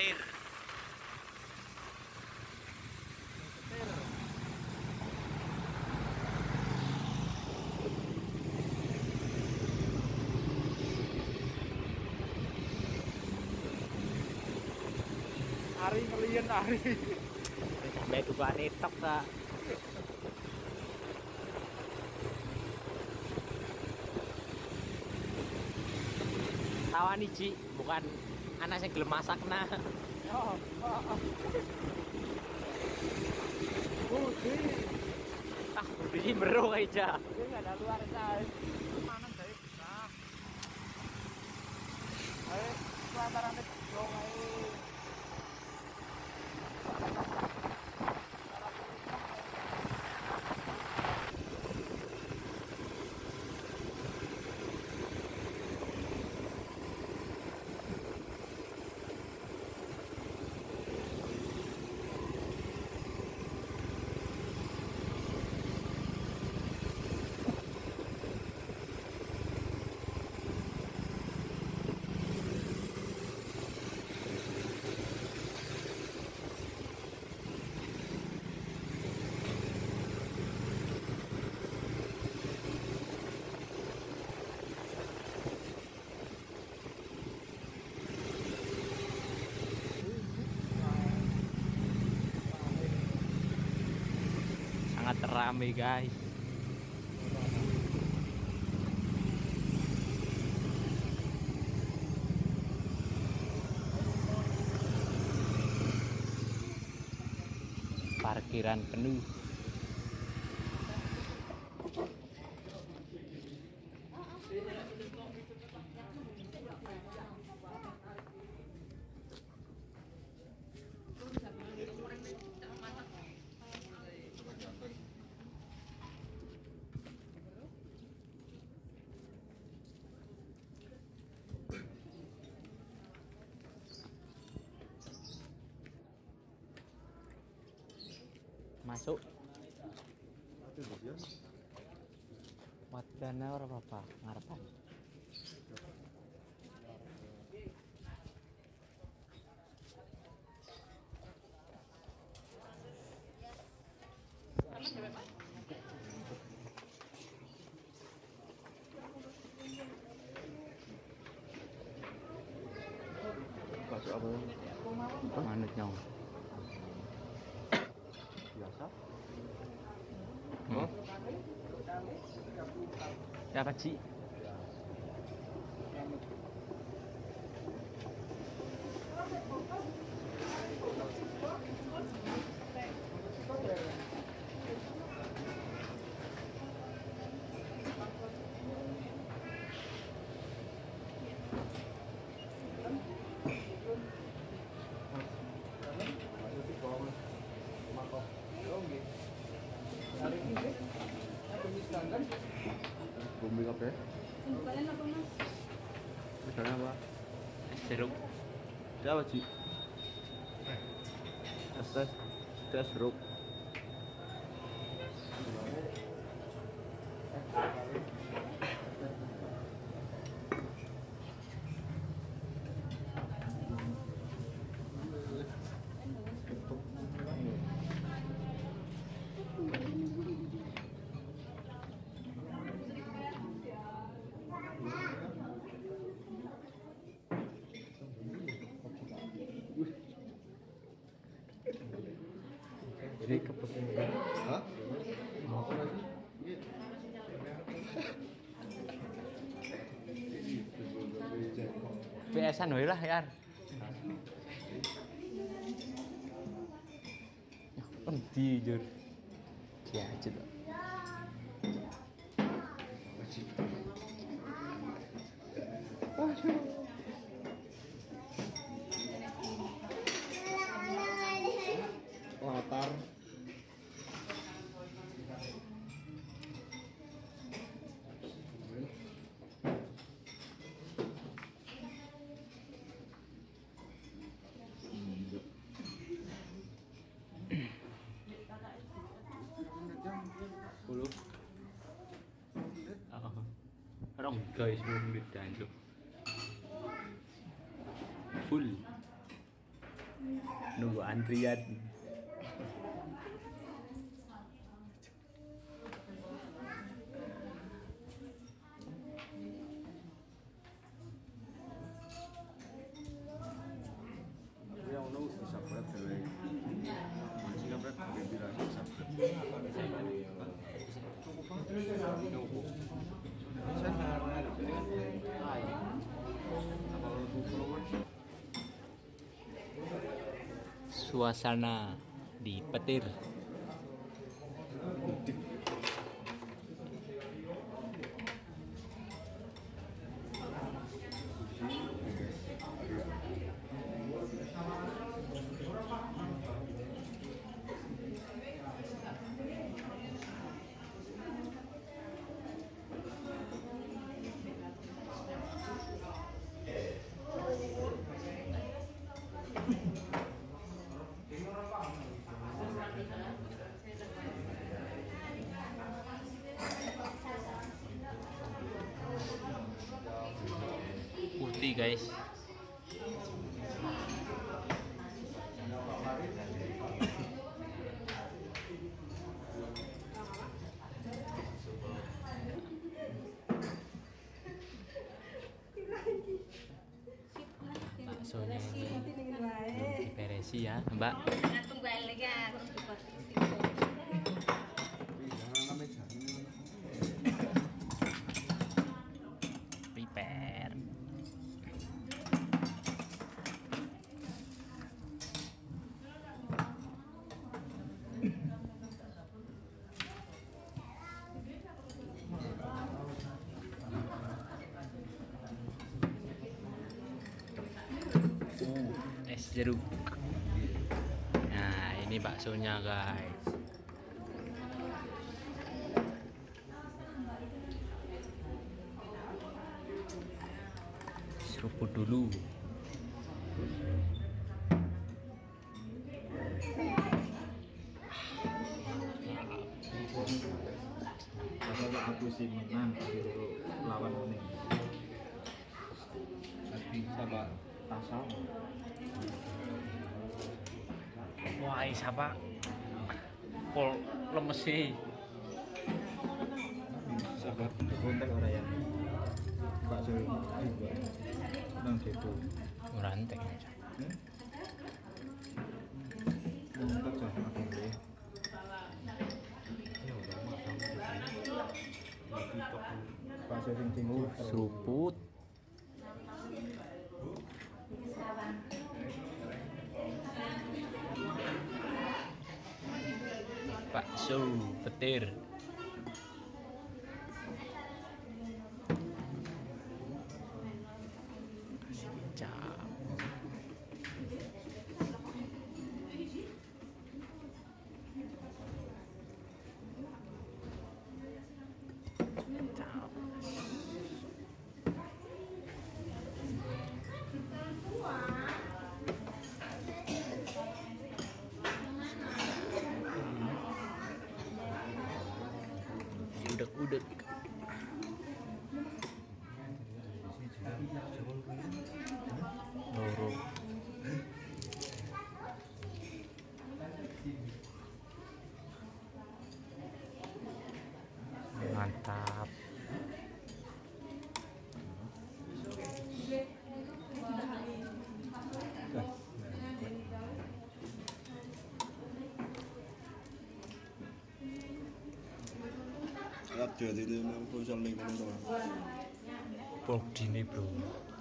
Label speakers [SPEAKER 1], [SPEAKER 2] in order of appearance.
[SPEAKER 1] air.
[SPEAKER 2] Ari ngelian Ari.
[SPEAKER 1] Sampai dugaan tok kak. Tawan Ci, bukan anak yang gelem masak nah.
[SPEAKER 2] Oh, Budi.
[SPEAKER 1] Budi meru aja.
[SPEAKER 2] Dia nggak ada luar guys. Mana dari bisa? Ayo, pelataran itu dong ayo.
[SPEAKER 1] Sangat ramai guys. Parkiran penuh. Masuk. Wadana ora apa-apa ngarepan.
[SPEAKER 2] Masuk apa?
[SPEAKER 1] Manut nyong.
[SPEAKER 2] Biasa.
[SPEAKER 1] Oh. Siapa Ci?
[SPEAKER 2] Bumbu apa ya?
[SPEAKER 3] Kalian apa mas?
[SPEAKER 2] Misalnya apa?
[SPEAKER 1] Es jeruk.
[SPEAKER 2] Siapa Ci? Tes jeruk.
[SPEAKER 1] Jadi kebetulan.
[SPEAKER 2] Hah? Mau apa lagi?
[SPEAKER 1] PS-an wae lah ya. Endi jur. Diajet.
[SPEAKER 2] Latar.
[SPEAKER 1] Puluh. Oh. Rong guys belum didanjuk. Full. Nunggu antrian.
[SPEAKER 2] Yang nunggu bisa berat dari masih kan berat dari bilang bisa.
[SPEAKER 1] Suasana di petir. Putih guys. Baksonya ini diberesi ya Mbak. Prepare. Es jeruk. Nah, ini baksonya guys. Seruput dulu.
[SPEAKER 2] Masalah aku sih menang lawan ini. Tapi sama tasam.
[SPEAKER 1] Wah, siapa? Pol lemes sih.
[SPEAKER 2] Sahabat kontak orang yang bakso juga nang depo.
[SPEAKER 1] Rantek.
[SPEAKER 2] Kontak sama aku deh. Bakso sing tinggi
[SPEAKER 1] Seruput. Bakso petir. Kasih kecap. Kecap. Udek-udek. Loro. Mantap.
[SPEAKER 2] Lihat jadi itu social media teman-teman.
[SPEAKER 1] Pok dini bro.